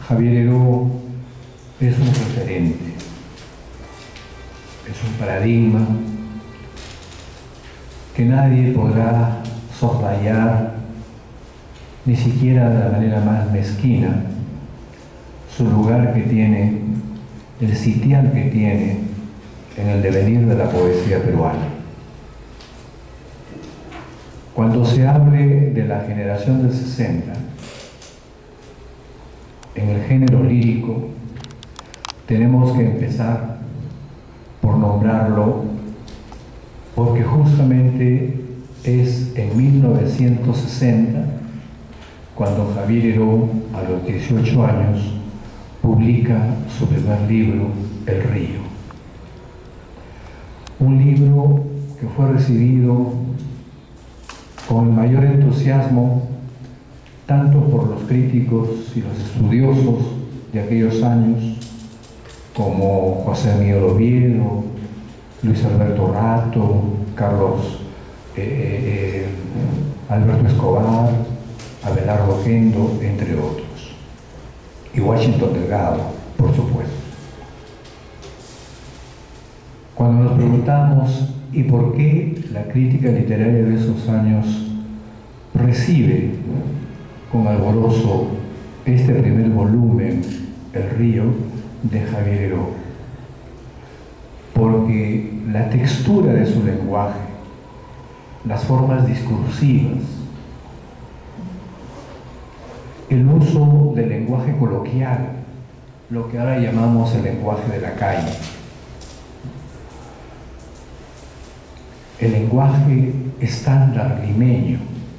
Javier Heró es un referente, es un paradigma que nadie podrá soslayar, ni siquiera de la manera más mezquina, su lugar que tiene, el sitial que tiene en el devenir de la poesía peruana. Cuando se hable de la generación del 60, en el género lírico, tenemos que empezar por nombrarlo, porque justamente es en 1960 cuando Javier Heró, a los 18 años, publica su primer libro, El Río. Un libro que fue recibido con el mayor entusiasmo tanto por los críticos y los estudiosos de aquellos años, como José Miguel Oviedo, Luis Alberto Rato, Carlos Alberto Escobar, Abelardo Gendo, entre otros, y Washington Delgado, por supuesto. Cuando nos preguntamos ¿y por qué la crítica literaria de esos años recibe con alborozo este primer volumen, El Río, de Javier Heró? Porque la textura de su lenguaje, las formas discursivas, el uso del lenguaje coloquial, lo que ahora llamamos el lenguaje de la calle, el lenguaje estándar limeño,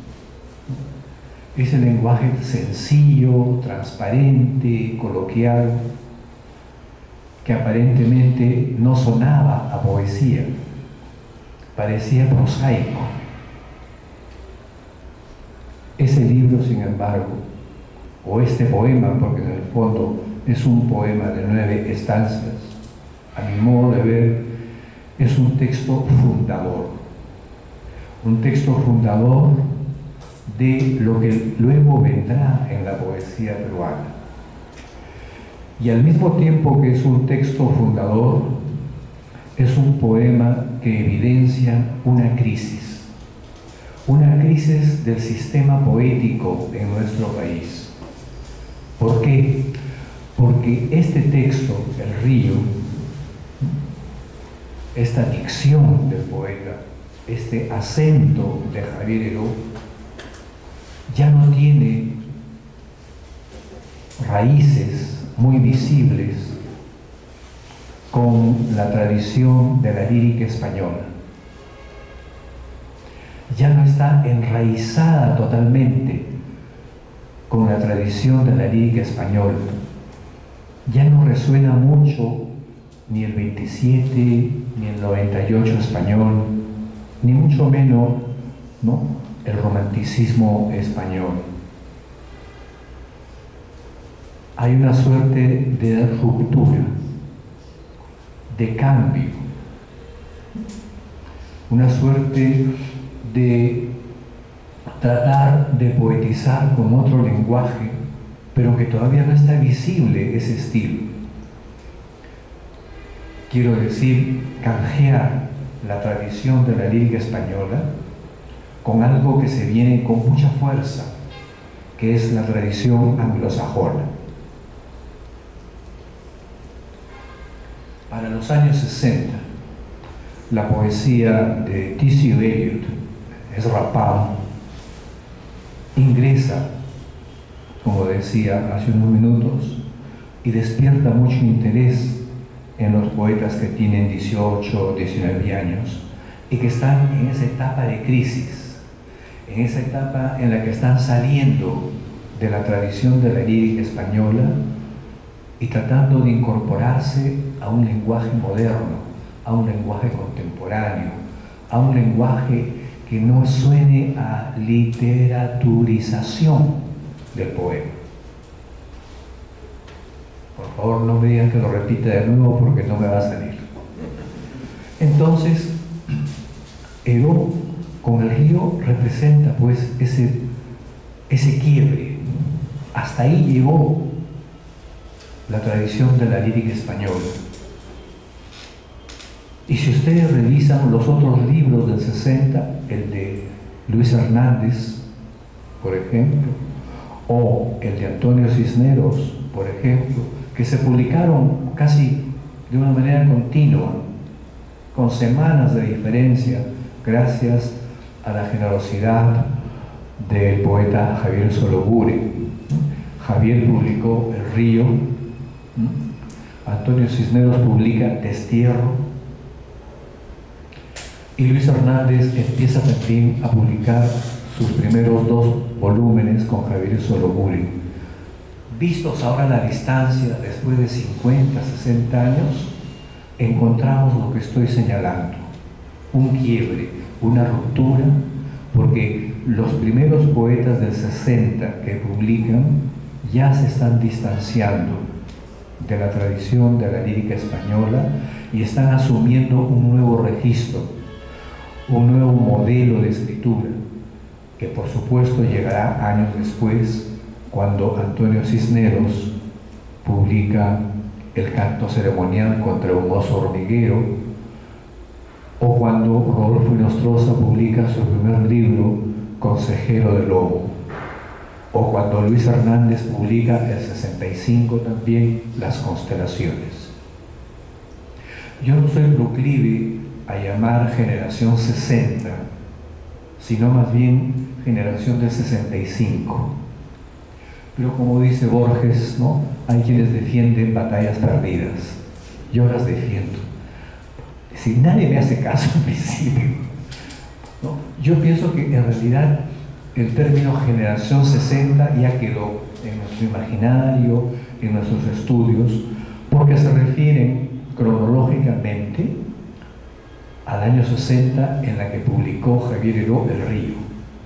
ese lenguaje sencillo, transparente, coloquial, que aparentemente no sonaba a poesía, parecía prosaico. Ese libro, sin embargo, o este poema, porque en el fondo es un poema de 9 estancias, a mi modo de ver, es un texto fundador de lo que luego vendrá en la poesía peruana. Y al mismo tiempo que es un texto fundador, es un poema que evidencia una crisis del sistema poético en nuestro país. ¿Por qué? Porque este texto, El Río, esta dicción del poeta, este acento de Javier Heró, ya no tiene raíces muy visibles con la tradición de la lírica española. Ya no está enraizada totalmente con la tradición de la lírica española. Ya no resuena mucho ni el 27, ni el 98 español, ni mucho menos, ¿no?, el romanticismo español. Hay una suerte de ruptura, de cambio, una suerte de tratar de poetizar con otro lenguaje, pero que todavía no está visible ese estilo. Quiero decir, canjear la tradición de la lírica española con algo que se viene con mucha fuerza, que es la tradición anglosajona. Para los años 60, la poesía de T.C. Eliot, Ezra Pound, ingresa, como decía hace unos minutos, y despierta mucho interés en los poetas que tienen 18 o 19 años y que están en esa etapa de crisis, en esa etapa en la que están saliendo de la tradición de la lírica española y tratando de incorporarse a un lenguaje moderno, a un lenguaje contemporáneo, a un lenguaje que no suene a literaturización del poema. Por favor, no me digan que lo repita de nuevo porque no me va a salir. Entonces, Heró con El Río representa pues ese quiebre. Hasta ahí llegó la tradición de la lírica española. Y si ustedes revisan los otros libros del 60, el de Luis Hernández, por ejemplo, o el de Antonio Cisneros, por ejemplo, que se publicaron casi de una manera continua, con semanas de diferencia, gracias a la generosidad del poeta Javier Solobure. Javier publicó El Río, Antonio Cisneros publica Destierro, y Luis Hernández empieza también a publicar sus primeros 2 volúmenes con Javier Solobure. Vistos ahora a la distancia, después de 50, 60 años, encontramos lo que estoy señalando, un quiebre, una ruptura, porque los primeros poetas del 60 que publican ya se están distanciando de la tradición de la lírica española y están asumiendo un nuevo registro, un nuevo modelo de escritura, que por supuesto llegará años después, cuando Antonio Cisneros publica El canto ceremonial contra un oso hormiguero, o cuando Rodolfo Inostroza publica su primer libro, Consejero de Lobo, o cuando Luis Hernández publica el 65 también Las constelaciones. Yo no soy proclive a llamar generación 60, sino más bien generación del 65. Pero como dice Borges, ¿no?, hay quienes defienden batallas perdidas. Yo las defiendo. Si nadie me hace caso en principio, ¿no? Yo pienso que en realidad el término generación 60 ya quedó en nuestro imaginario, en nuestros estudios, porque se refieren cronológicamente al año 60 en la que publicó Javier Heró El Río.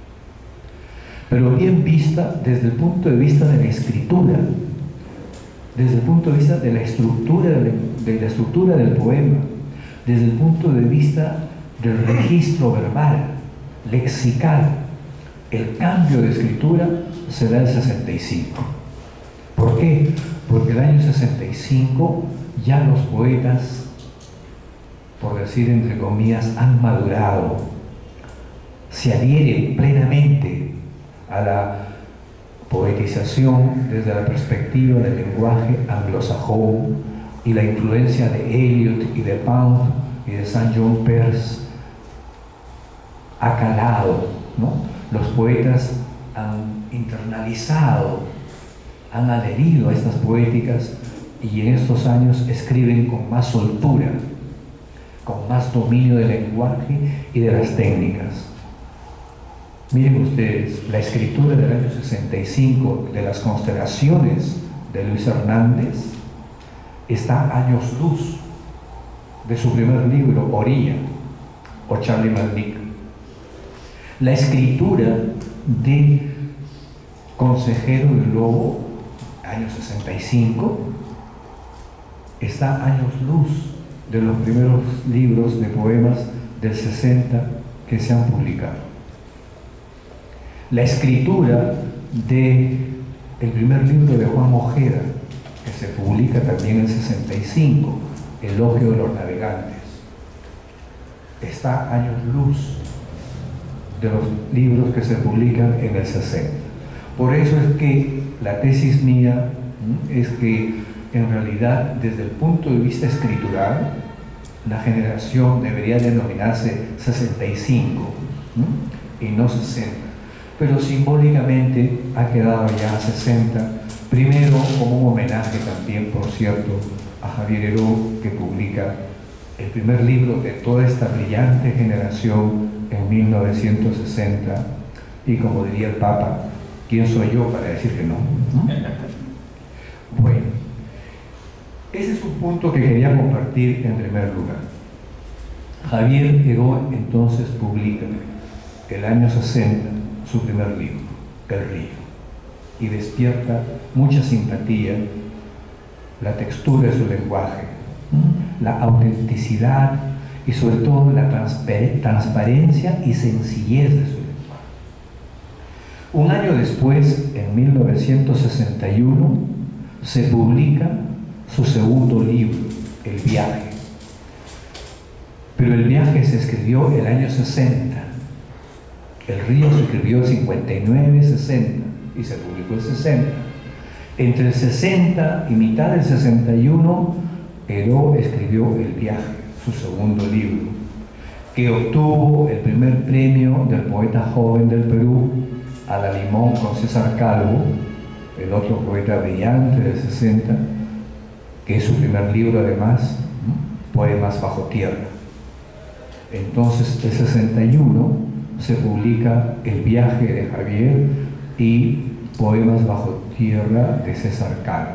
Pero bien vista desde el punto de vista de la escritura, desde el punto de vista de la estructura del poema, desde el punto de vista del registro verbal, lexical. El cambio de escritura se da en el 65. ¿Por qué? Porque el año 65 ya los poetas, por decir entre comillas, han madurado, se adhieren plenamente a la poetización desde la perspectiva del lenguaje anglosajón y la influencia de Eliot y de Pound y de St. John Peirce ha calado, ¿no? Los poetas han internalizado, han adherido a estas poéticas y en estos años escriben con más soltura, con más dominio del lenguaje y de las técnicas. Miren ustedes, la escritura del año 65 de Las constelaciones de Luis Hernández está a años luz de su primer libro, Orilla, o Charlie McDick. La escritura de Consejero del Lobo, año 65, está a años luz de los primeros libros de poemas del 60 que se han publicado. La escritura del primer libro de Juan Ojeda, que se publica también en el 65, Elogio de los Navegantes, está a años luz de los libros que se publican en el 60. Por eso es que la tesis mía es que en realidad desde el punto de vista escritural la generación debería denominarse 65 y no 60, pero simbólicamente ha quedado ya 60, primero como un homenaje también, por cierto, a Javier Heró, que publica el primer libro de toda esta brillante generación en 1960, y como diría el Papa, ¿quién soy yo para decir que no? Bueno, ese es un punto que quería compartir en primer lugar. Javier Heró entonces publica el año 60 su primer libro, El Río, y despierta mucha simpatía la textura de su lenguaje, la autenticidad y sobre todo la transparencia y sencillez de su lenguaje. Un año después, en 1961, se publica su segundo libro, El viaje. Pero El viaje se escribió el año 60. El río se escribió en 59, 60 y se publicó en 60. Entre el 60 y mitad del 61, Heró escribió El viaje, su segundo libro, que obtuvo el primer premio del poeta joven del Perú, a la limón con César Calvo, el otro poeta brillante del 60, que es su primer libro además, Poemas bajo tierra. Entonces, el 61 se publica El viaje de Javier y Poemas bajo tierra de César Calvo.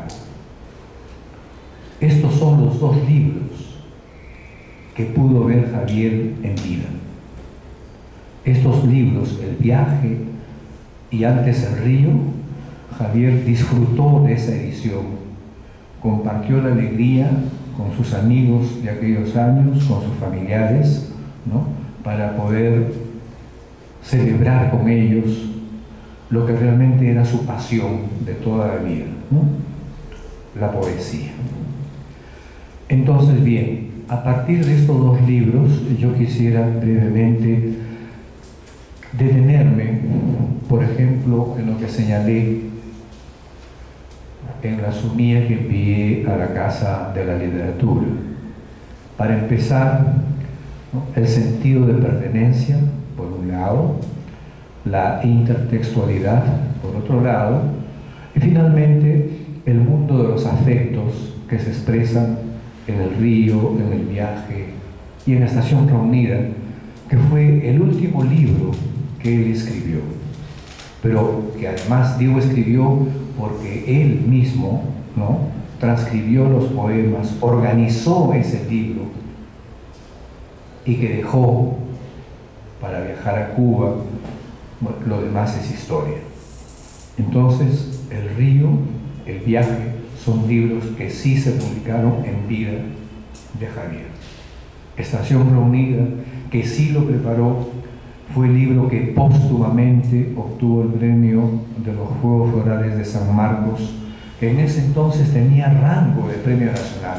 Estos son los dos libros que pudo ver Javier en vida. Estos libros, El viaje y Antes el río, Javier disfrutó de esa edición, compartió la alegría con sus amigos de aquellos años, con sus familiares, ¿no?, para poder celebrar con ellos lo que realmente era su pasión de toda la vida, ¿no?, la poesía. Entonces, bien, a partir de estos dos libros, yo quisiera brevemente detenerme, por ejemplo, en lo que señalé en la sumía que envié a la Casa de la Literatura. Para empezar, ¿no?, el sentido de pertenencia, por un lado, la intertextualidad, por otro lado, y finalmente el mundo de los afectos que se expresan en El río, en El viaje y en Estación Reunida, que fue el último libro que él escribió, pero que además digo escribió porque él mismo, ¿no?, transcribió los poemas, organizó ese libro y que dejó para viajar a Cuba. Bueno, lo demás es historia. Entonces, El río, El viaje son libros que sí se publicaron en vida de Javier. Estación Reunida, que sí lo preparó, fue el libro que póstumamente obtuvo el premio de los Juegos Florales de San Marcos, que en ese entonces tenía rango de premio nacional.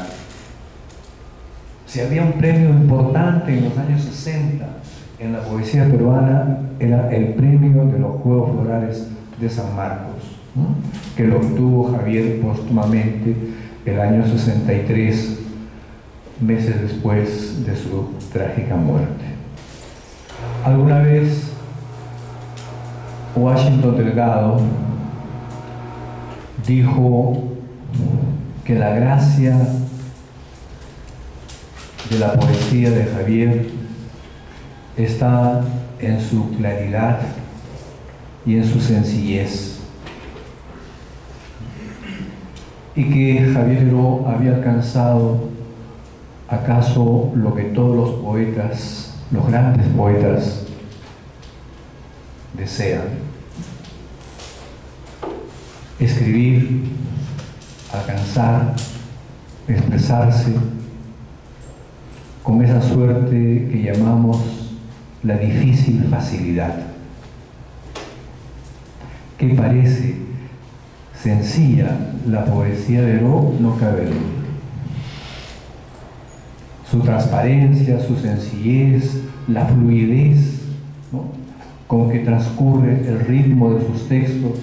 Si había un premio importante en los años 60 en la poesía peruana, era el premio de los Juegos Florales de San Marcos, ¿no?, que lo obtuvo Javier póstumamente el año 63, meses después de su trágica muerte. Alguna vez Washington Delgado dijo que la gracia de la poesía de Javier está en su claridad y en su sencillez, y que Javier Heró había alcanzado acaso lo que todos los poetas, los grandes poetas, desean: escribir, alcanzar, expresarse con esa suerte que llamamos la difícil facilidad, que parece sencilla la poesía de Heró, no cabe duda. Su transparencia, su sencillez, la fluidez, ¿no?, con que transcurre el ritmo de sus textos,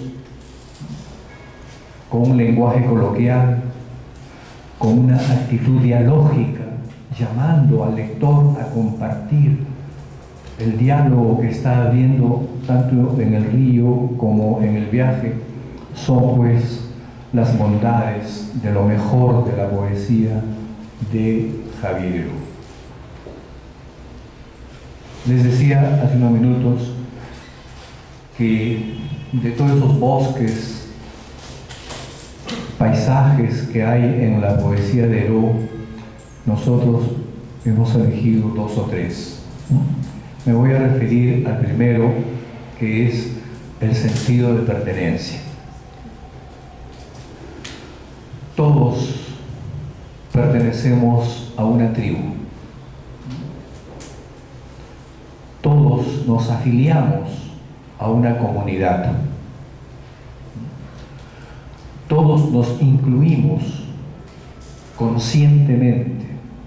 con un lenguaje coloquial, con una actitud dialógica, llamando al lector a compartir el diálogo que está habiendo tanto en El río como en El viaje, son pues las bondades de lo mejor de la poesía de Javier Heró. Les decía hace unos minutos que de todos esos bosques, paisajes que hay en la poesía de Heró, nosotros hemos elegido dos o tres, ¿no? Me voy a referir al primero, que es el sentido de pertenencia. Todos pertenecemos a una tribu. Todos nos afiliamos a una comunidad. Todos nos incluimos conscientemente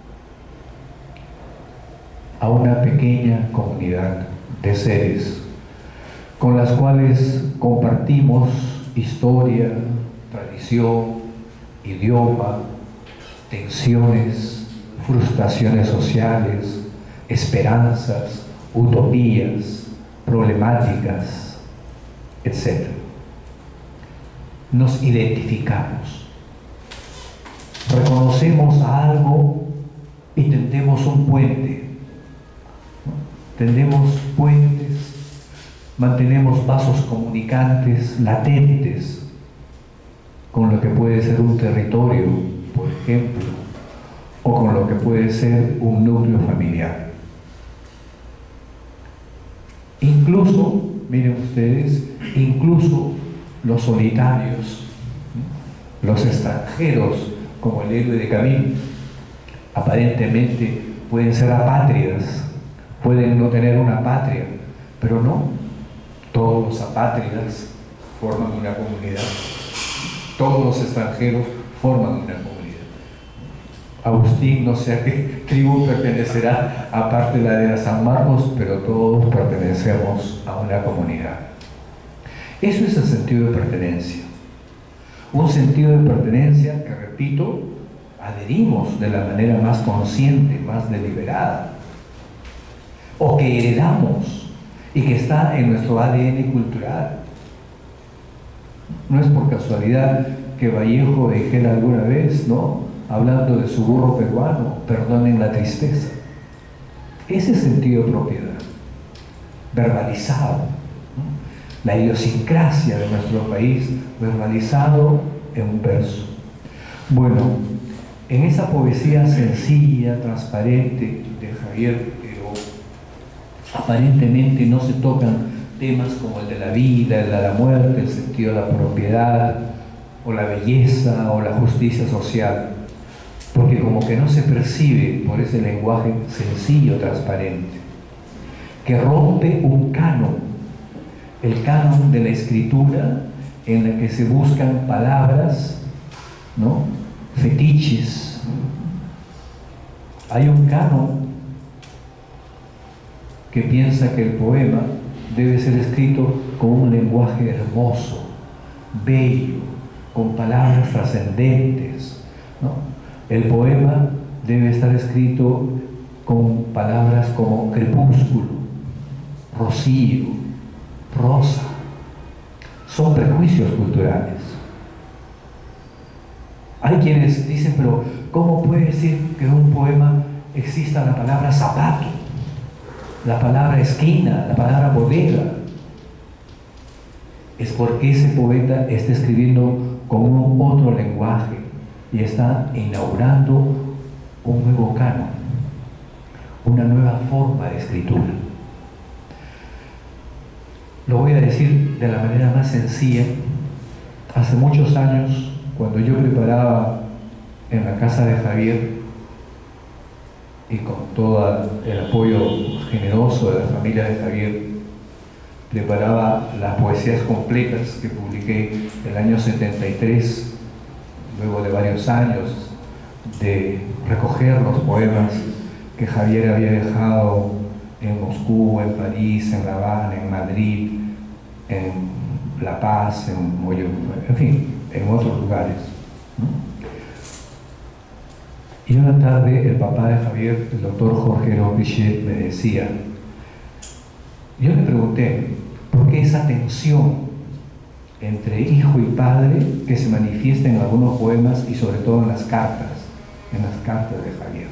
a una pequeña comunidad de seres con las cuales compartimos historia, tradición, idioma, tensiones, frustraciones sociales, esperanzas, utopías, problemáticas, etc. Nos identificamos, reconocemos a algo y tendemos un puente, ¿no? Tendemos puentes, mantenemos vasos comunicantes latentes con lo que puede ser un territorio, por ejemplo, o con lo que puede ser un núcleo familiar. Incluso, miren ustedes, incluso los solitarios, los extranjeros, como el héroe de Camille, aparentemente pueden ser apátridas, pueden no tener una patria, pero no, todos los apátridas forman una comunidad, todos los extranjeros forman una comunidad. Agustín no sé a qué tribu pertenecerá, aparte de la de San Marcos, pero todos pertenecemos a una comunidad. Eso es el sentido de pertenencia. Un sentido de pertenencia que, repito, adherimos de la manera más consciente, más deliberada, o que heredamos y que está en nuestro ADN cultural. No es por casualidad que Vallejo dijera alguna vez, ¿no?, hablando de su burro peruano, perdonen la tristeza. Ese sentido de propiedad, verbalizado, ¿no?, la idiosincrasia de nuestro país, verbalizado en un verso. Bueno, en esa poesía sencilla, transparente de Javier, pero aparentemente no se tocan temas como el de la vida, el de la muerte, el sentido de la propiedad, o la belleza, o la justicia social, porque como que no se percibe por ese lenguaje sencillo, transparente, que rompe un canon, el canon de la escritura, en la que se buscan palabras, ¿no?, fetiches. Hay un canon que piensa que el poema debe ser escrito con un lenguaje hermoso, bello, con palabras trascendentes, ¿no? El poema debe estar escrito con palabras como crepúsculo, rocío, rosa. Son prejuicios culturales. Hay quienes dicen, pero ¿cómo puede decir que en un poema exista la palabra zapato, la palabra esquina, la palabra bodega? Es porque ese poeta está escribiendo con un otro lenguaje y está inaugurando un nuevo canon, una nueva forma de escritura. Lo voy a decir de la manera más sencilla. Hace muchos años, cuando yo preparaba en la casa de Javier, y con todo el apoyo generoso de la familia de Javier, preparaba las poesías completas que publiqué el año 73, luego de varios años de recoger los poemas que Javier había dejado en Moscú, en París, en La Habana, en Madrid, en La Paz, en fin, en otros lugares, ¿no? Y una tarde el papá de Javier, el doctor Jorge Pichet, me decía, yo le pregunté, ¿por qué esa tensión entre hijo y padre que se manifiesta en algunos poemas y sobre todo en las cartas de Javier?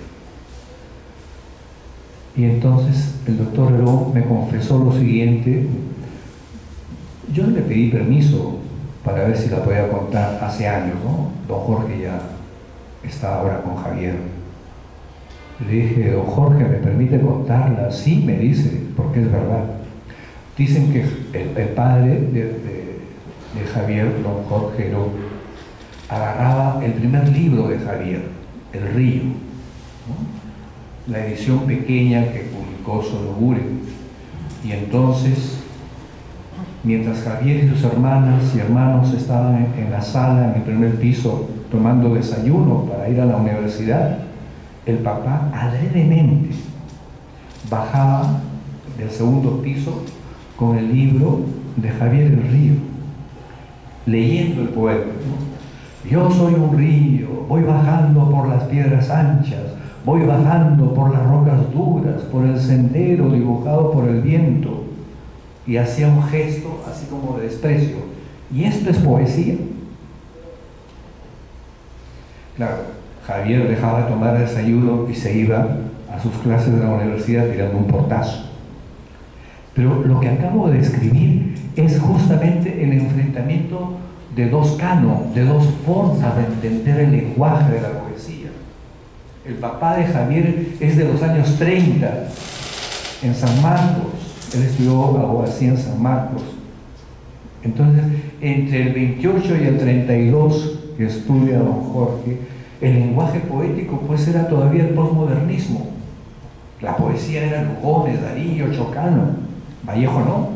Y entonces el doctor Herón me confesó lo siguiente. Yo le pedí permiso para ver si la podía contar hace años, ¿no? Don Jorge ya está ahora con Javier. Le dije, don Jorge, ¿me permite contarla? Sí, me dice, porque es verdad. Dicen que el padre de Javier, don Jorge Herón, agarraba el primer libro de Javier, El Río, ¿no?, la edición pequeña que publicó Solobure, y entonces, mientras Javier y sus hermanas y hermanos estaban en la sala, en el primer piso, tomando desayuno para ir a la universidad, el papá adredemente bajaba del segundo piso con el libro de Javier del Río, leyendo el poema, ¿no? Yo soy un río, voy bajando por las piedras anchas, voy bajando por las rocas duras, por el sendero dibujado por el viento, y hacía un gesto así como de desprecio. Y esto es poesía. Claro, Javier dejaba de tomar desayuno y se iba a sus clases de la universidad tirando un portazo. Pero lo que acabo de describir es justamente el enfrentamiento de dos cánones, de dos formas de entender el lenguaje de la poesía. El papá de Javier es de los años 30, en San Marcos. Él estudió abogacía en San Marcos. Entonces, entre el 28 y el 32 que estudia don Jorge, el lenguaje poético pues era todavía el posmodernismo. La poesía era Lugones, Darío, Chocano. Vallejo no.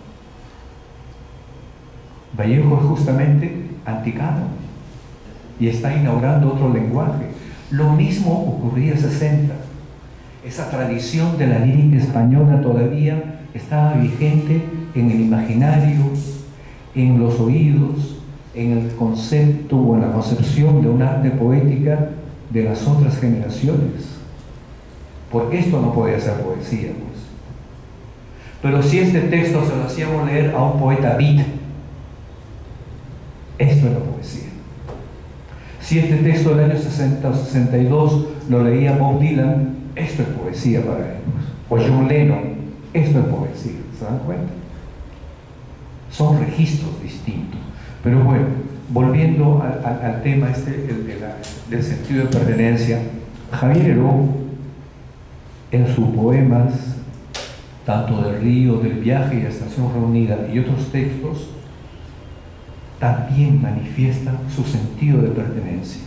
Vallejo es justamente anticano y está inaugurando otro lenguaje. Lo mismo ocurría en 60. Esa tradición de la lírica española todavía estaba vigente en el imaginario, en los oídos, en el concepto o en la concepción de un arte poética de las otras generaciones. Porque esto no podía ser poesía, pues. Pero si este texto se lo hacíamos leer a un poeta beat, esto es la poesía. Si este texto del año 60 o 62 lo leía Bob Dylan, esto es poesía para ellos. O John Lennon, esto es poesía. ¿Se dan cuenta? Son registros distintos. Pero bueno, volviendo al tema del sentido de pertenencia, Javier Heró, en sus poemas, tanto del río, del viaje y la estación reunida y otros textos, también manifiestan su sentido de pertenencia.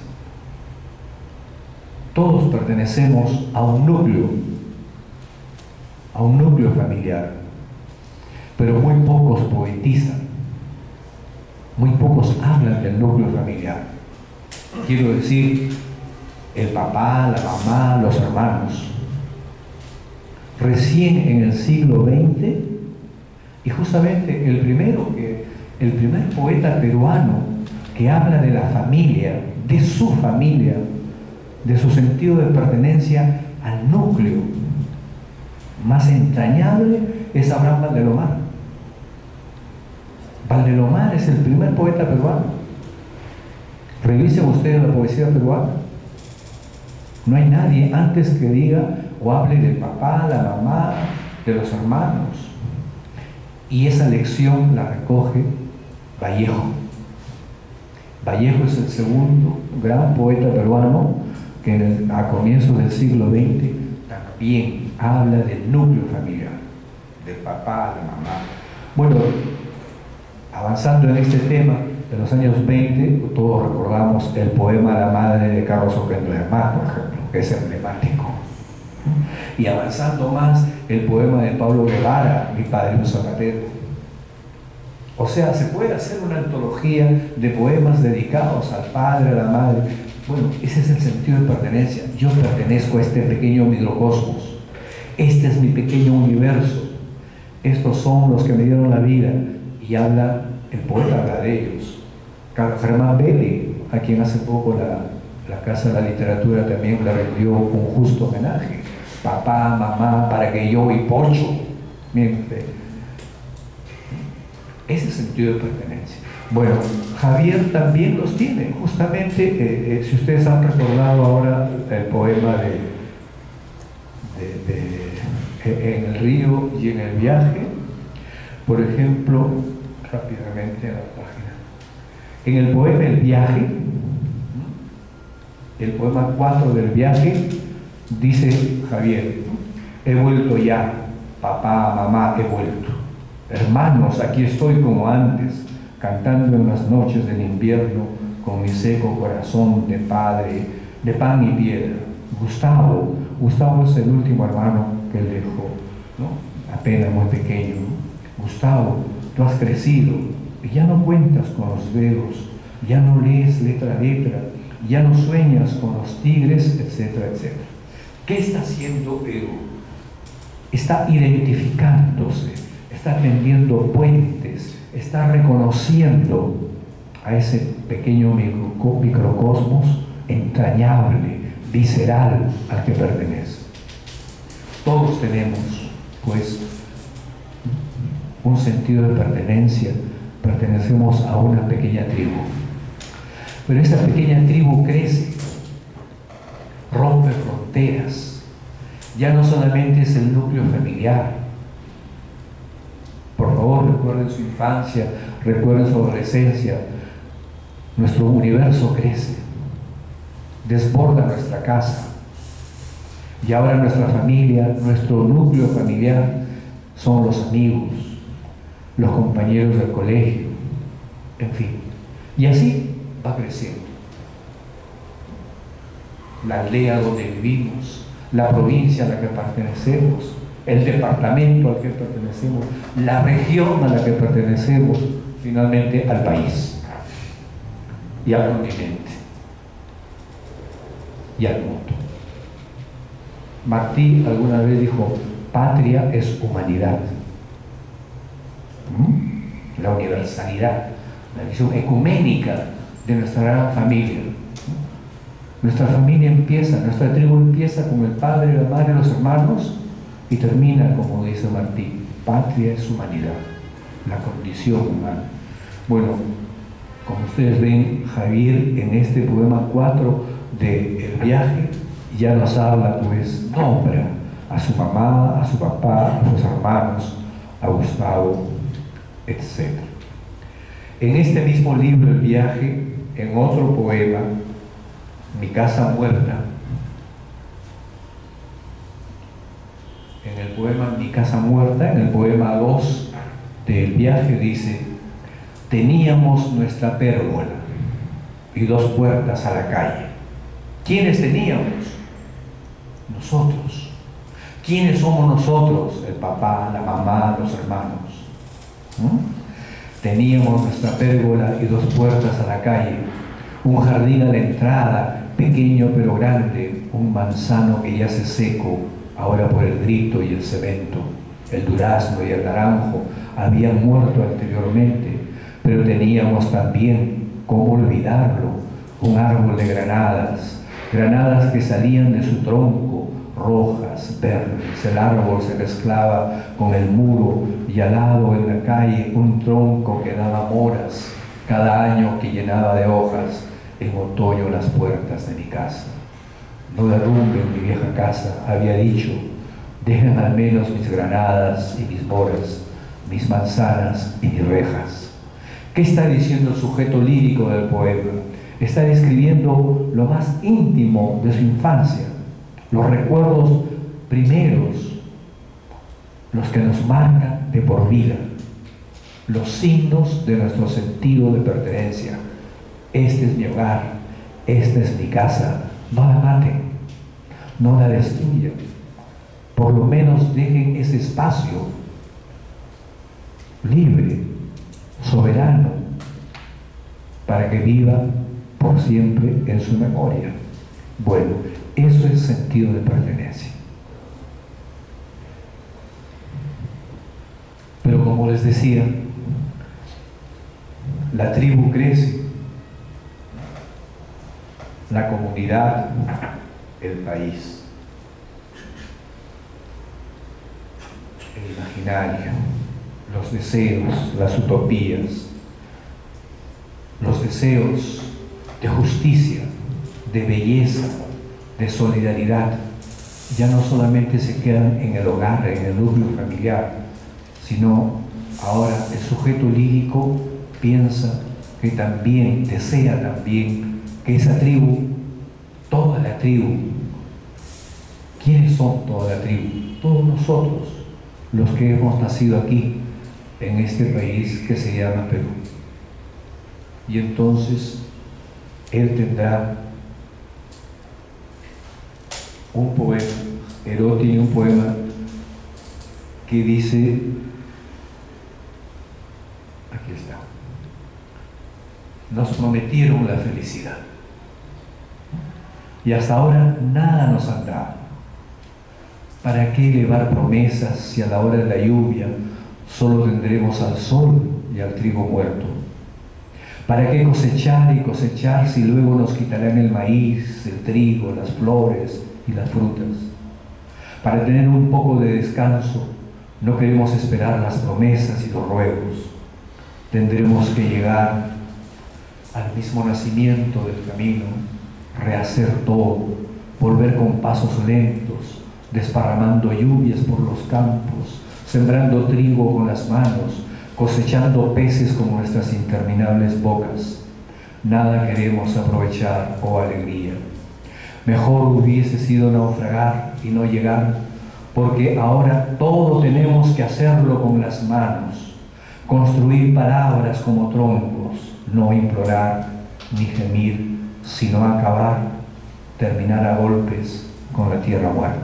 Todos pertenecemos a un núcleo familiar, pero muy pocos poetizan, muy pocos hablan del núcleo familiar. Quiero decir, el papá, la mamá, los hermanos. Recién en el siglo XX, y justamente el primer poeta peruano que habla de la familia, de su familia, de su sentido de pertenencia al núcleo más entrañable, es Abraham Valdelomar. Valdelomar es el primer poeta peruano. Revisen ustedes la poesía peruana. No hay nadie antes que diga o hable del papá, la mamá, de los hermanos. Y esa lección la recoge Vallejo. Vallejo es el segundo gran poeta peruano que a comienzos del siglo XX también habla del núcleo familiar, del papá, de la mamá. Bueno, avanzando en este tema de los años 20, todos recordamos el poema La madre de Carlos Oquendo de Mar, por ejemplo, que es emblemático. Y avanzando más, el poema de Pablo Guevara, Mi padrino Zapatero. O sea, se puede hacer una antología de poemas dedicados al padre, a la madre. Bueno, ese es el sentido de pertenencia. Yo pertenezco a este pequeño microcosmos. Este es mi pequeño universo. Estos son los que me dieron la vida. Y habla, el poeta habla de ellos. Germán Belli, a quien hace poco la Casa de la Literatura también le rindió un justo homenaje. Papá, mamá, para que yo y Pocho. Miren ustedes. Ese sentido de pertenencia. Bueno, Javier también los tiene. Justamente, si ustedes han recordado ahora el poema En el río y en el viaje, por ejemplo, rápidamente a la página. En el poema El viaje, el poema 4 del viaje, dice Javier: he vuelto ya, papá, mamá, he vuelto. Hermanos, aquí estoy como antes, cantando en las noches del invierno con mi seco corazón de padre, de pan y piedra. Gustavo es el último hermano que él dejó, ¿no? Apenas muy pequeño. Gustavo, tú has crecido y ya no cuentas con los dedos, ya no lees letra a letra, ya no sueñas con los tigres, etcétera, etcétera. ¿Qué está haciendo Perú? Está identificándose, está tendiendo puentes, está reconociendo a ese pequeño microcosmos entrañable, visceral al que pertenece. Todos tenemos, pues, un sentido de pertenencia, pertenecemos a una pequeña tribu. Pero esta pequeña tribu crece, rompe fronteras, ya no solamente es el núcleo familiar. Por favor, recuerden su infancia, recuerden su adolescencia. Nuestro universo crece, desborda nuestra casa. Y ahora nuestra familia, nuestro núcleo familiar, son los amigos, los compañeros del colegio, en fin. Y así va creciendo. La aldea donde vivimos, la provincia a la que pertenecemos, el departamento al que pertenecemos, la región a la que pertenecemos, finalmente al país y al continente y al mundo. Martí alguna vez dijo: patria es humanidad. La universalidad, la visión ecuménica de nuestra gran familia. Nuestra familia empieza, nuestra tribu empieza con el padre, la madre, los hermanos y termina, como dice Martí, patria es humanidad, la condición humana. Bueno, como ustedes ven, Javier en este poema 4 de El viaje ya nos habla, pues, nombra a su mamá, a su papá, a sus hermanos, a Gustavo, etc. En este mismo libro, El viaje, en otro poema, Mi casa muerta, en el poema Mi casa muerta, en el poema 2 del viaje, dice: teníamos nuestra pérgola y 2 puertas a la calle. ¿Quiénes teníamos? Nosotros. ¿Quiénes somos nosotros? El papá, la mamá, los hermanos. Teníamos nuestra pérgola y 2 puertas a la calle, un jardín a la entrada, pequeño pero grande, un manzano que yace seco ahora por el grito y el cemento. El durazno y el naranjo habían muerto anteriormente, pero teníamos también, ¿cómo olvidarlo?, un árbol de granadas, granadas que salían de su tronco, rojas, verdes. El árbol se mezclaba con el muro y al lado en la calle un tronco que daba moras cada año, que llenaba de hojas en otoño las puertas de mi casa. No derrumben mi vieja casa, había dicho, dejen al menos mis granadas y mis moras, mis manzanas y mis rejas. ¿Qué está diciendo el sujeto lírico del poema? Está describiendo lo más íntimo de su infancia, los recuerdos primeros, los que nos marcan de por vida, los signos de nuestro sentido de pertenencia. Este es mi hogar, esta es mi casa. No la maten, no la destruyan, por lo menos dejen ese espacio libre, soberano, para que viva por siempre en su memoria. Bueno, eso es sentido de pertenencia. Pero como les decía, la tribu crece, la comunidad, el país, el imaginario, los deseos, las utopías, los deseos de justicia, de belleza, de solidaridad, ya no solamente se quedan en el hogar, en el núcleo familiar, sino ahora el sujeto lírico piensa que también, desea también, que esa tribu, toda la tribu, ¿quiénes son toda la tribu? Todos nosotros, los que hemos nacido aquí, en este país que se llama Perú. Y entonces él tendrá un poema, Heró tiene un poema que dice, aquí está: nos prometieron la felicidad, y hasta ahora nada nos han dado. ¿Para qué elevar promesas si a la hora de la lluvia solo tendremos al sol y al trigo muerto? ¿Para qué cosechar y cosechar si luego nos quitarán el maíz, el trigo, las flores y las frutas? Para tener un poco de descanso, no queremos esperar las promesas y los ruegos. Tendremos que llegar al mismo nacimiento del camino, rehacer todo, volver con pasos lentos, desparramando lluvias por los campos, sembrando trigo con las manos, cosechando peces con nuestras interminables bocas. Nada queremos aprovechar, oh alegría. Mejor hubiese sido naufragar y no llegar, porque ahora todo tenemos que hacerlo con las manos, construir palabras como troncos, no implorar ni gemir, sino acabar, terminar a golpes con la tierra muerta.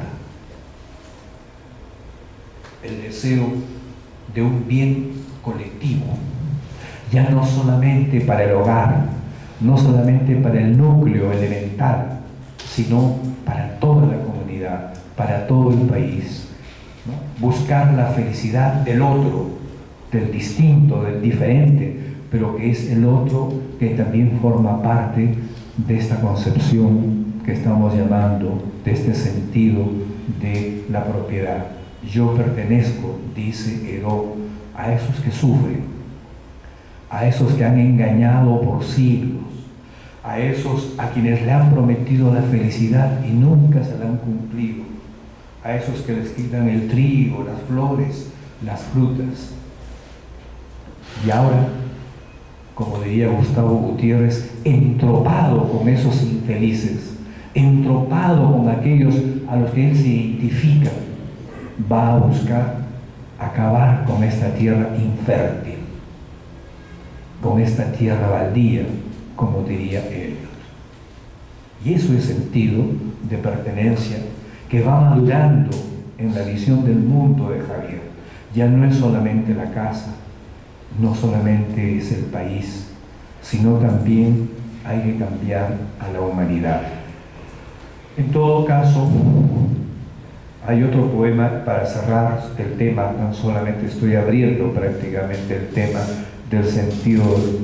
El deseo de un bien colectivo, ya no solamente para el hogar, no solamente para el núcleo elemental, sino para toda la comunidad, para todo el país, ¿no? Buscar la felicidad del otro, del distinto, del diferente, pero que es el otro que también forma parte de esta concepción que estamos llamando, de este sentido de la propiedad. Yo pertenezco, dice Heró, a esos que sufren, a esos que han engañado por siglos, a esos a quienes le han prometido la felicidad y nunca se la han cumplido, a esos que les quitan el trigo, las flores, las frutas. Y ahora, como diría Gustavo Gutiérrez, entropado con esos infelices, entropado con aquellos a los que él se identifica, va a buscar acabar con esta tierra infértil, con esta tierra baldía, como diría Eliot. Y eso es sentido de pertenencia que va madurando en la visión del mundo de Javier. Ya no es solamente la casa, no solamente es el país, sino también hay que cambiar a la humanidad. En todo caso, hay otro poema para cerrar el tema, no solamente estoy abriendo prácticamente el tema del sentido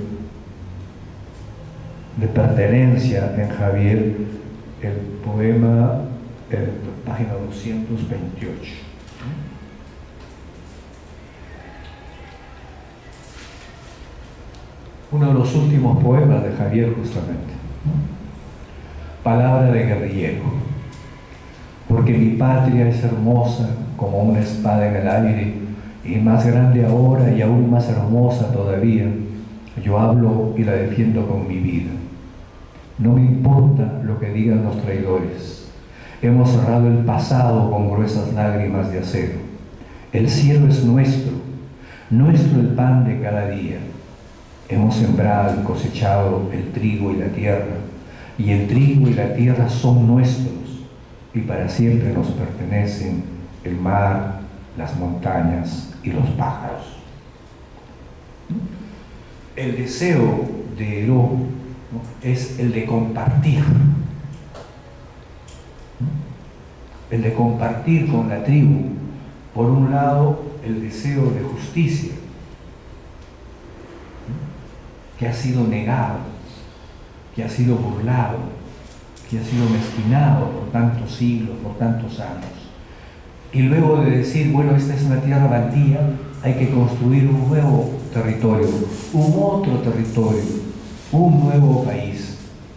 de pertenencia en Javier, el poema, página 228. Uno de los últimos poemas de Javier, justamente. Palabra de guerrillero. Porque mi patria es hermosa como una espada en el aire, y más grande ahora y aún más hermosa todavía. Yo hablo y la defiendo con mi vida. No me importa lo que digan los traidores. Hemos cerrado el pasado con gruesas lágrimas de acero. El cielo es nuestro, nuestro el pan de cada día. Hemos sembrado y cosechado el trigo y la tierra, y el trigo y la tierra son nuestros, y para siempre nos pertenecen el mar, las montañas y los pájaros. El deseo de Heró, ¿no?, es el de compartir, el de compartir con la tribu. Por un lado, el deseo de justicia, que ha sido negado, que ha sido burlado, que ha sido mezquinado por tantos siglos, por tantos años. Y luego de decir, bueno, esta es una tierra baldía, hay que construir un nuevo territorio, un otro territorio, un nuevo país,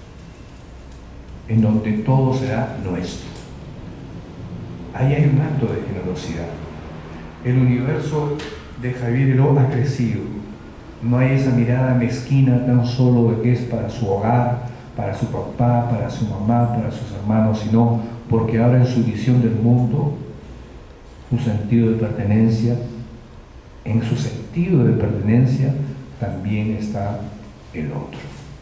en donde todo será nuestro. Ahí hay un acto de generosidad. El universo de Javier Heró ha crecido. No hay esa mirada mezquina tan solo de que es para su hogar, para su papá, para su mamá, para sus hermanos, sino porque ahora en su visión del mundo, su sentido de pertenencia, en su sentido de pertenencia también está el otro.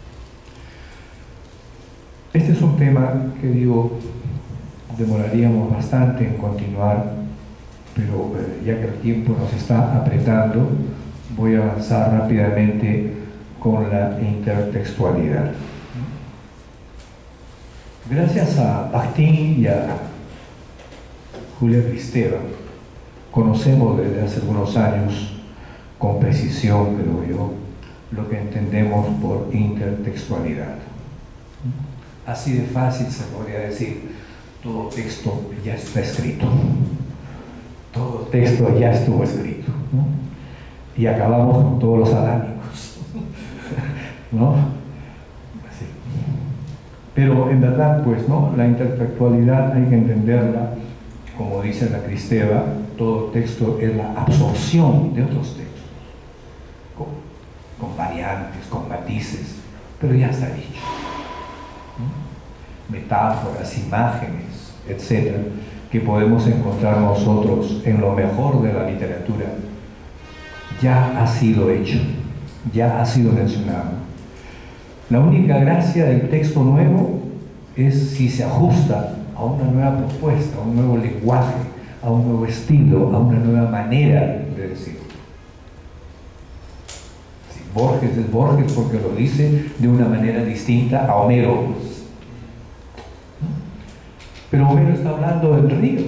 Este es un tema que digo, demoraríamos bastante en continuar, pero ya que el tiempo nos está apretando, voy a avanzar rápidamente con la intertextualidad. Gracias a Bakhtin y a Julia Kristeva, conocemos desde hace algunos años, con precisión, creo yo, lo que entendemos por intertextualidad. Así de fácil se podría decir, todo texto ya está escrito. Todo texto ya estuvo escrito, ¿no? Y acabamos con todos los adámicos, ¿no? Así. Pero en verdad, pues, ¿no? La intertextualidad hay que entenderla, como dice la Kristeva, todo texto es la absorción de otros textos, con variantes, con matices, pero ya está dicho, ¿no? Metáforas, imágenes, etcétera, que podemos encontrar nosotros en lo mejor de la literatura, ya ha sido hecho, ya ha sido mencionado. La única gracia del texto nuevo es si se ajusta a una nueva propuesta, a un nuevo lenguaje, a un nuevo estilo, a una nueva manera de decirlo. Si Borges es Borges porque lo dice de una manera distinta a Homero, pues. Pero Homero está hablando del río.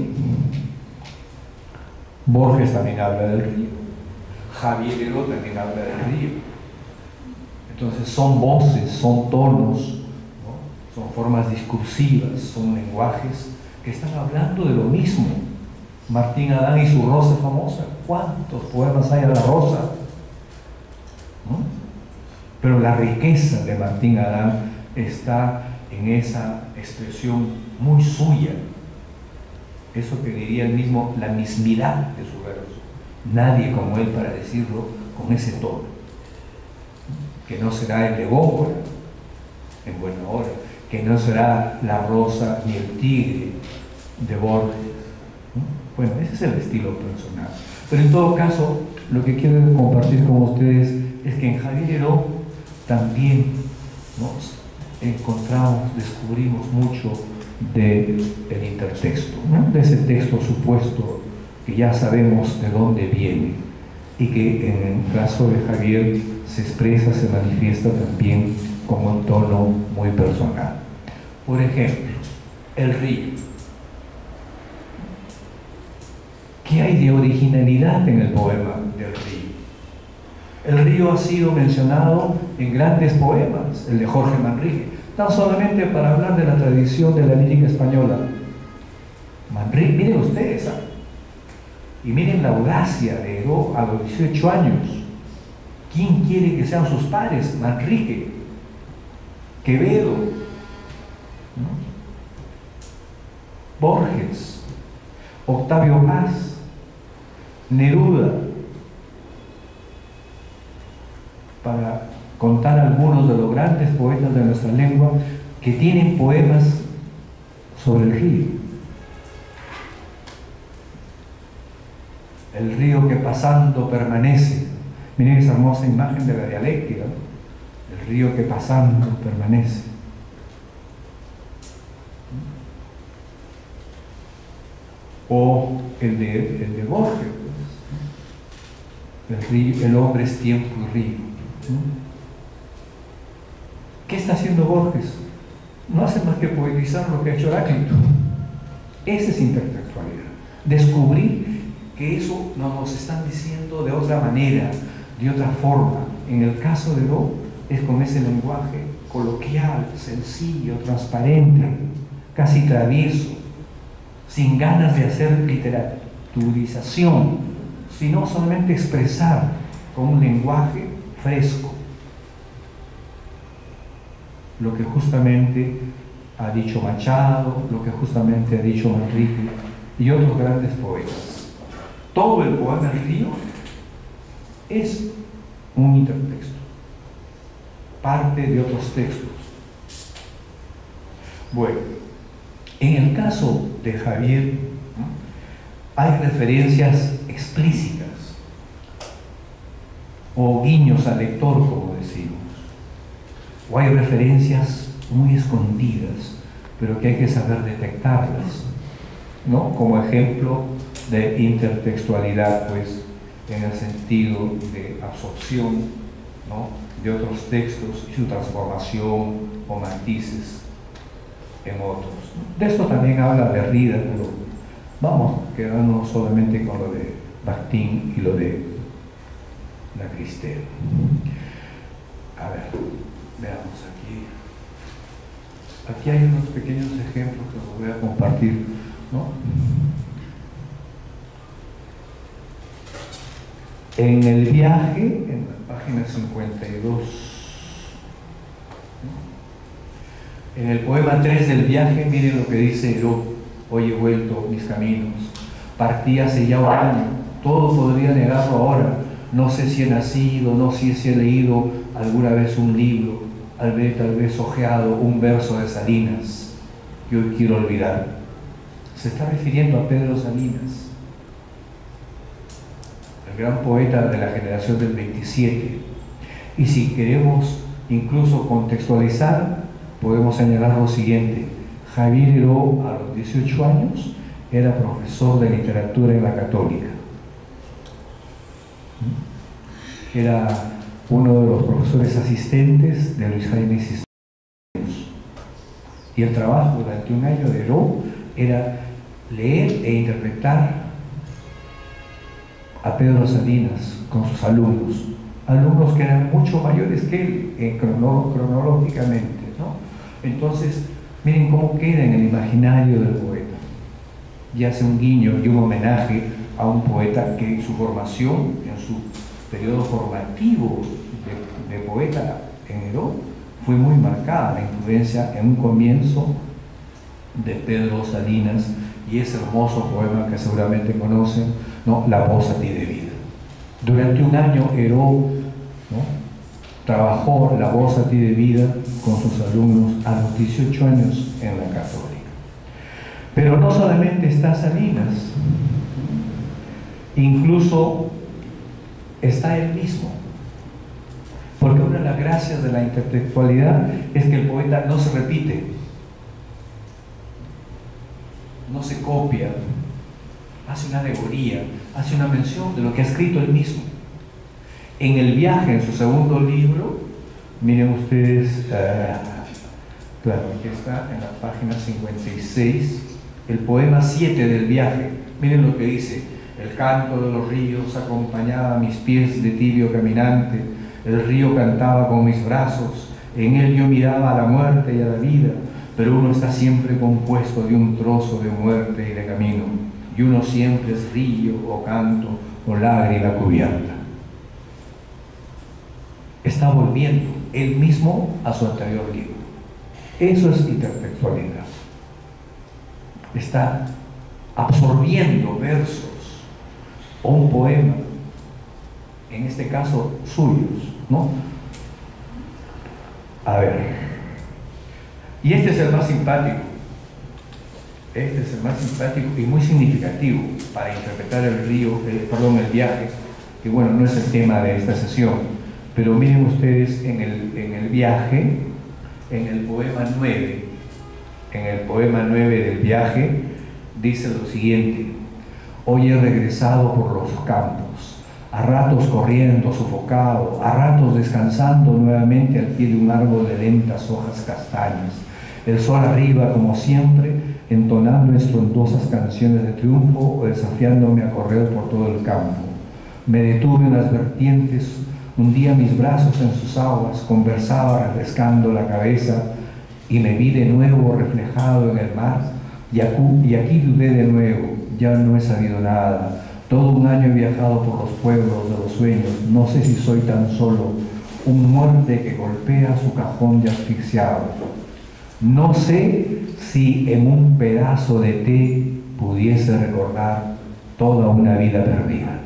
Borges también habla del río. Javier Heró también habla del río. Entonces son voces, son tonos, ¿no? Son formas discursivas, son lenguajes que están hablando de lo mismo. Martín Adán y su rosa famosa. ¿Cuántos poemas hay a la rosa? ¿No? Pero la riqueza de Martín Adán está en esa expresión muy suya, eso que diría él mismo, la mismidad de su verso. Nadie como él para decirlo con ese tono, que no será el de Góngora en buena hora, que no será la rosa ni el tigre de Borges, ¿no? Bueno, ese es el estilo personal. Pero en todo caso, lo que quiero compartir con ustedes es que en Javier Heró también nos encontramos, descubrimos mucho del intertexto, ¿no? De ese texto supuesto que ya sabemos de dónde viene y que en el caso de Javier se expresa, se manifiesta también como un tono muy personal. Por ejemplo, el río. ¿Qué hay de originalidad en el poema del río? El río ha sido mencionado en grandes poemas, el de Jorge Manrique, tan solamente para hablar de la tradición de la lírica española. Manrique, miren ustedes, y miren la audacia de Heró a los 18 años. ¿Quién quiere que sean sus pares? Manrique, Quevedo, ¿no? Borges, Octavio Paz, Neruda, para contar algunos de los grandes poetas de nuestra lengua que tienen poemas sobre el río. El río que pasando permanece. Miren esa hermosa imagen de la dialéctica, ¿no? El río que pasando permanece. O el de Borges, pues. El río, el hombre es tiempo y río, ¿no? ¿Qué está haciendo Borges? No hace más que poetizar lo que ha hecho Heráclito. Esa es intertextualidad. Descubrir que eso nos están diciendo de otra manera, de otra forma. En el caso de Heró es con ese lenguaje coloquial, sencillo, transparente, casi travieso, sin ganas de hacer literaturización, sino solamente expresar con un lenguaje fresco lo que justamente ha dicho Machado, lo que justamente ha dicho Manrique y otros grandes poetas. Todo el poema El río es un intertexto, parte de otros textos. Bueno, en el caso de Javier, ¿no?, hay referencias explícitas o guiños al lector, como decimos, o hay referencias muy escondidas, pero que hay que saber detectarlas, ¿no? Como ejemplo de intertextualidad, pues, en el sentido de absorción, ¿no?, de otros textos y su transformación o matices. en otros. De esto también habla Derrida, pero vamos a quedarnos solamente con lo de Bakhtin y lo de la Cristel. A ver, veamos aquí. Aquí hay unos pequeños ejemplos que os voy a compartir, ¿no? En el viaje, en la página 52, ¿no? En el poema 3 del viaje, miren lo que dice Heró: hoy he vuelto mis caminos, partí hace ya un año, todo podría negarlo ahora, no sé si he nacido, no sé si he leído alguna vez un libro, tal vez hojeado un verso de Salinas, que hoy quiero olvidar. Se está refiriendo a Pedro Salinas, el gran poeta de la generación del 27. Y si queremos incluso contextualizar, podemos señalar lo siguiente: Javier Heró, a los 18 años, era profesor de literatura en la Católica. Era uno de los profesores asistentes de Luis Jaime Cisneros. Y el trabajo durante un año de Heró era leer e interpretar a Pedro Salinas con sus alumnos, alumnos que eran mucho mayores que él cronológicamente, ¿no? Entonces, miren cómo queda en el imaginario del poeta. Y hace un guiño y un homenaje a un poeta que en su formación, en su periodo formativo de poeta en Heró, fue muy marcada la influencia en un comienzo de Pedro Salinas y ese hermoso poema que seguramente conocen, ¿no? La voz a ti de vida. Durante un año Heró, ¿no?, trabajó la voz a ti de vida con sus alumnos a los 18 años en la Católica. Pero no solamente está Salinas, incluso está él mismo, porque una de las gracias de la intertextualidad es que el poeta no se repite, no se copia, hace una alegoría, hace una mención de lo que ha escrito él mismo. En el viaje, en su segundo libro, miren ustedes, claro, aquí está en la página 56, el poema 7 del viaje. Miren lo que dice: el canto de los ríos acompañaba mis pies de tibio caminante, el río cantaba con mis brazos, en él yo miraba a la muerte y a la vida, pero uno está siempre compuesto de un trozo de muerte y de camino, y uno siempre es río o canto o lágrima cubierta. Está volviendo él mismo a su anterior libro. Eso es intertextualidad. Está absorbiendo versos o un poema, en este caso suyos, ¿no? A ver, y este es el más simpático. Este es el más simpático y muy significativo para interpretar el viaje, que bueno, no es el tema de esta sesión, pero miren ustedes en el viaje, en el poema 9, del viaje, dice lo siguiente: hoy he regresado por los campos, a ratos corriendo sofocado, a ratos descansando nuevamente al pie de un árbol de lentas hojas castañas, el sol arriba como siempre, entonando estruendosas canciones de triunfo o desafiándome a correr por todo el campo. Me detuve en las vertientes, hundía mis brazos en sus aguas, conversaba refrescando la cabeza y me vi de nuevo reflejado en el mar, y aquí dudé de nuevo, ya no he sabido nada. Todo un año he viajado por los pueblos de los sueños, no sé si soy tan solo un muerte que golpea su cajón de asfixiado. No sé si en un pedazo de té pudiese recordar toda una vida perdida.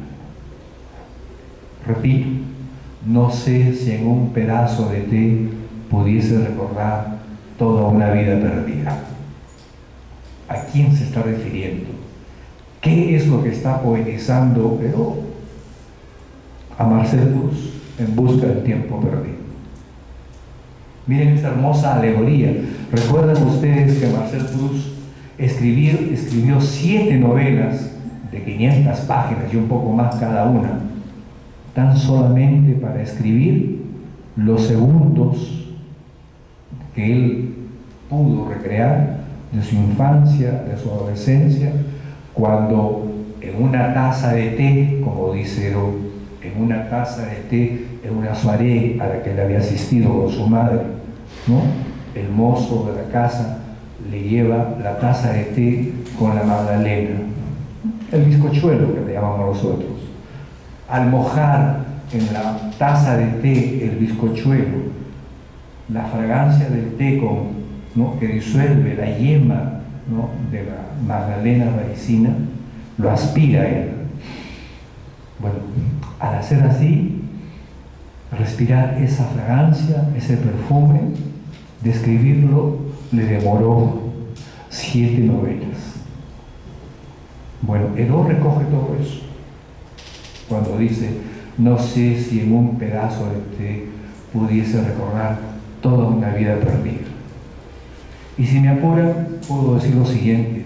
Repito, no sé si en un pedazo de té pudiese recordar toda una vida perdida. ¿A quién se está refiriendo? ¿Qué es lo que está poetizando Heró? A Marcel Proust, En busca del tiempo perdido. Miren esta hermosa alegoría. ¿Recuerdan ustedes que Marcel Proust escribió 7 novelas de 500 páginas y un poco más cada una, tan solamente para escribir los segundos que él pudo recrear de su infancia, de su adolescencia, cuando en una taza de té, como dice Heró, en una taza de té, en una soirée a la que le había asistido con su madre, ¿no? El mozo de la casa le lleva la taza de té con la magdalena, el bizcochuelo que le llamamos nosotros. Al mojar en la taza de té el bizcochuelo, la fragancia del té ¿no? que disuelve la yema, ¿no? de la magdalena varicina, lo aspira él. Bueno, al hacer así, respirar esa fragancia, ese perfume, describirlo le demoró 7 novelas. Bueno, Heró recoge todo eso cuando dice: no sé si en un pedazo de té pudiese recordar toda una vida perdida. Y si me apuran, puedo decir lo siguiente: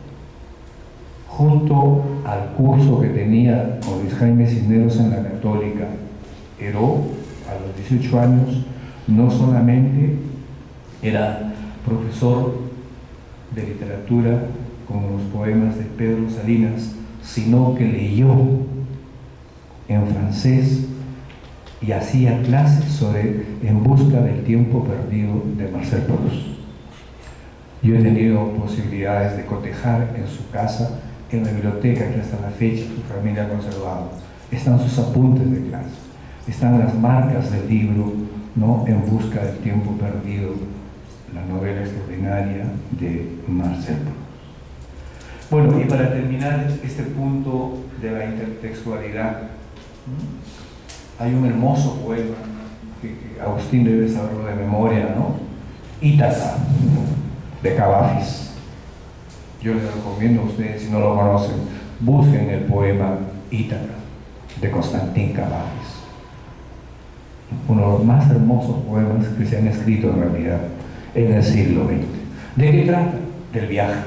junto al curso que tenía con Luis Jaime Cisneros en la Católica, Heró, a los 18 años, no solamente era profesor de literatura como los poemas de Pedro Salinas, sino que leyó en francés y hacía clases sobre En busca del tiempo perdido de Marcel Proust. Yo he tenido posibilidades de cotejar en su casa, en la biblioteca que hasta la fecha su familia ha conservado. Están sus apuntes de clase, están las marcas del libro, ¿no? En busca del tiempo perdido, la novela extraordinaria de Marcel Proust. Bueno, y para terminar este punto de la intertextualidad, hay un hermoso poema que Agustín debe saberlo de memoria, ¿no? Ítaca, de Cavafis. Yo les recomiendo a ustedes, si no lo conocen, busquen el poema Ítaca de Constantin Cavafis, uno de los más hermosos poemas que se han escrito en realidad en el siglo XX. ¿De qué trata? Del viaje.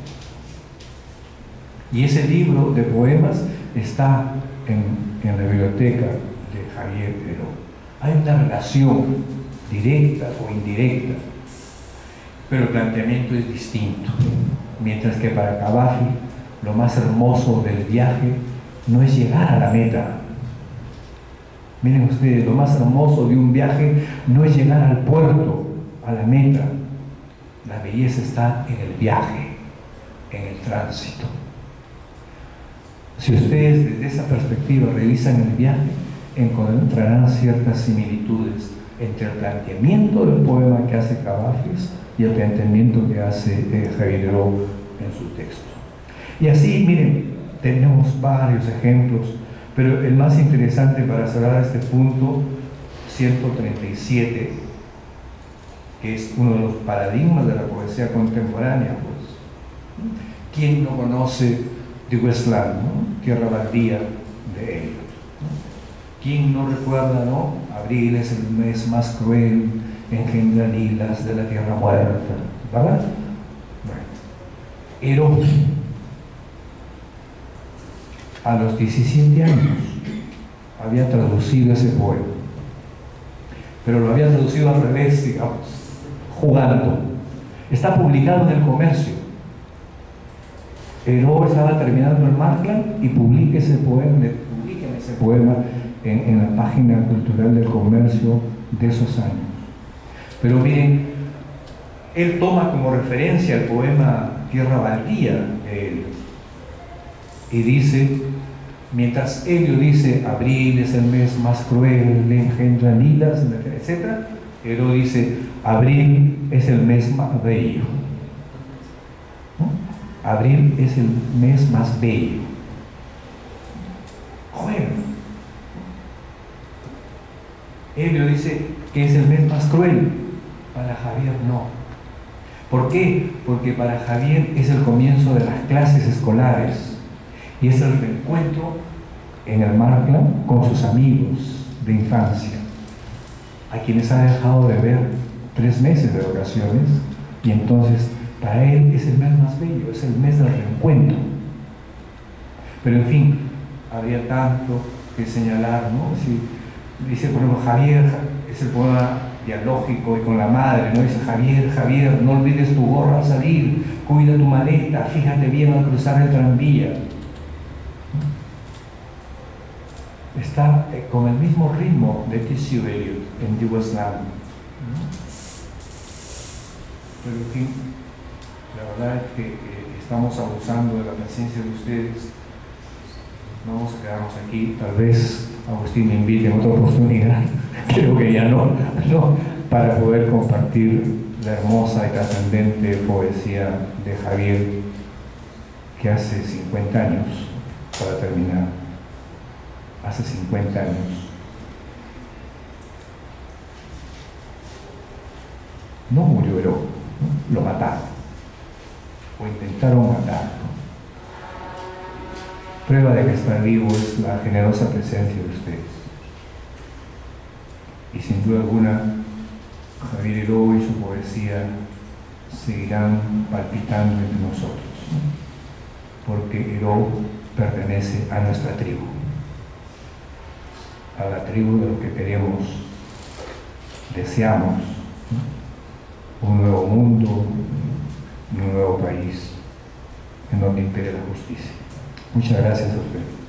Y ese libro de poemas está en la biblioteca de Javier Heró. Hay una relación directa o indirecta, pero el planteamiento es distinto. Mientras que para Cavafis lo más hermoso del viaje no es llegar a la meta. Miren ustedes, lo más hermoso de un viaje no es llegar al puerto, a la meta. La belleza está en el viaje, en el tránsito. Si ustedes desde esa perspectiva revisan el viaje, encontrarán ciertas similitudes entre el planteamiento del poema que hace Cavafis y el planteamiento que hace Javier Heró en su texto. Y así, miren, tenemos varios ejemplos, pero el más interesante para cerrar este punto, 137, que es uno de los paradigmas de la poesía contemporánea, pues. ¿Quién no conoce de Westland, ¿no? Tierra baldía de Eliot, ¿no? ¿Quién no recuerda, ¿no? Abril es el mes más cruel, engendra lilas de la tierra muerta, ¿verdad? Bueno, Heró, a los 17 años, había traducido ese poema, pero lo había traducido al revés, digamos, jugando. Está publicado en El Comercio. Heró estaba terminando el Markland y publiquen ese poema en la página cultural del Comercio de esos años. Pero miren, él toma como referencia el poema Tierra baldía de Eliot y dice, mientras Eliot dice abril es el mes más cruel, engendra lilas, etc., Heró dice abril es el mes más bello, ¿no? Abril es el mes más bello. Bueno, Eliot dice que es el mes más cruel, para Javier no. ¿Por qué? Porque para Javier es el comienzo de las clases escolares y es el reencuentro en el Markland con sus amigos de infancia, a quienes ha dejado de ver 3 meses de vacaciones, y entonces para él es el mes más bello, es el mes del reencuentro. Pero en fin, habría tanto que señalar, ¿no? Si dice, por ejemplo, Javier es el poema dialógico y con la madre, ¿no? Dice: Javier, Javier, no olvides tu gorra al salir, cuida tu maleta, fíjate bien al cruzar el tranvía. Está con el mismo ritmo de T.C. Eliot en The West Land. Pero en fin, la verdad es que estamos abusando de la paciencia de ustedes. Vamos a quedarnos aquí. Tal vez Agustín me invite en otra oportunidad, creo que ya no, para poder compartir la hermosa y trascendente poesía de Javier, que hace 50 años, para terminar, hace 50 años, no murió Heró, ¿no? Lo mataron, o intentaron matarlo. Prueba de que estar vivo es la generosa presencia de ustedes. Y sin duda alguna, Javier Heró y su poesía seguirán palpitando entre nosotros, porque Heró pertenece a nuestra tribu, a la tribu de lo que queremos, deseamos, ¿no? Un nuevo mundo, un nuevo país en donde impere la justicia. Muchas gracias a ustedes.